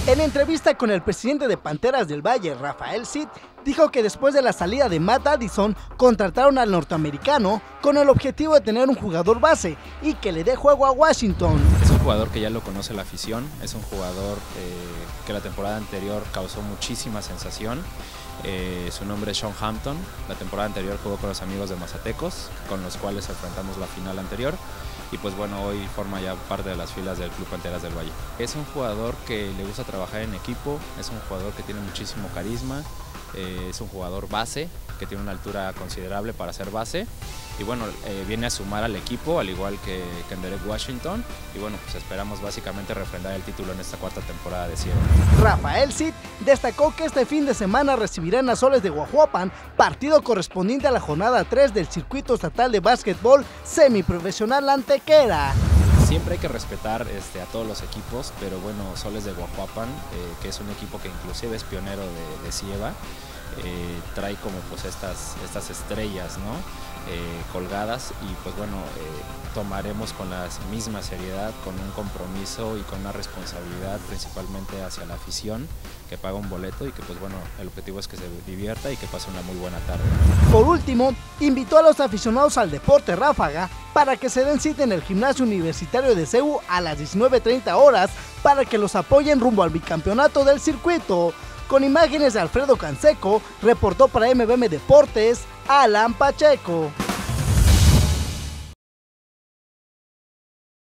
En entrevista con el presidente de Panteras del Valle, Rafael Cid, dijo que después de la salida de Matt Addison, contrataron al norteamericano con el objetivo de tener un jugador base y que le dé juego a Washington. Es un jugador que ya lo conoce la afición, es un jugador que la temporada anterior causó muchísima sensación. Su nombre es Sean Hampton. La temporada anterior jugó con los amigos de Mazatecos, con los cuales enfrentamos la final anterior. Y pues bueno, hoy forma ya parte de las filas del Club Panteras del Valle. Es un jugador que le gusta trabajar en equipo, es un jugador que tiene muchísimo carisma, es un jugador base, que tiene una altura considerable para ser base. Y bueno, viene a sumar al equipo, al igual que en Derek Washington. Y bueno, pues esperamos básicamente refrendar el título en esta cuarta temporada de Ciego. Rafael Cid destacó que este fin de semana recibirán a Soles de Guajuapan, partido correspondiente a la jornada 3 del circuito estatal de básquetbol semiprofesional Antequera. Siempre hay que respetar a todos los equipos, pero bueno, Soles de Guajuapan, que es un equipo que inclusive es pionero de Cieva, trae como pues estas estrellas, ¿no? Colgadas, y pues bueno, tomaremos con la misma seriedad, con un compromiso y con una responsabilidad principalmente hacia la afición que paga un boleto, y que pues bueno, el objetivo es que se divierta y que pase una muy buena tarde. Por último, invitó a los aficionados al deporte ráfaga para que se den cita en el gimnasio universitario de CEU a las 19:30 horas para que los apoyen rumbo al bicampeonato del circuito. Con imágenes de Alfredo Canseco, reportó para MBM Deportes, Alan Pacheco.